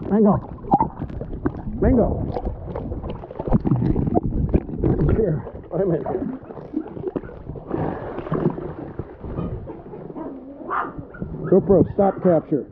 Mango. Mango. Here. Wait a minute. GoPro, stop capture.